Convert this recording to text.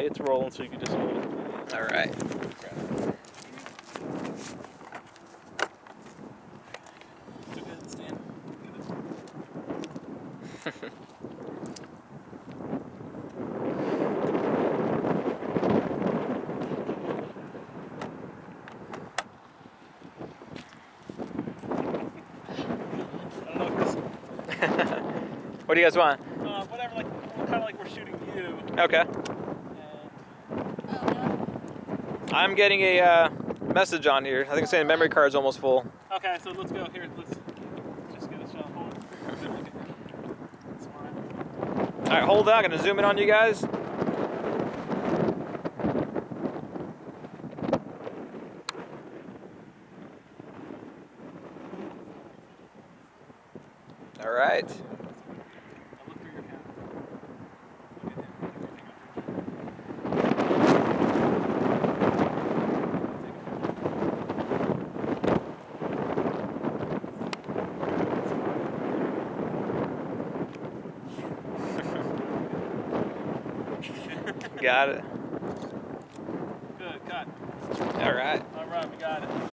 it's rolling, so you can just hold it. All right. So good, Stan. I don't know if What do you guys want? whatever, like, kind of like we're shooting you. Okay. I'm getting a message on here. I think it's saying memory card's almost full. Okay, so let's go here. Let's just get a shot. Hold it. That's fine. All right, hold on. I'm gonna zoom in on you guys. All right. I'll look through your camera. Got it. Good, cut. All right. All right, we got it.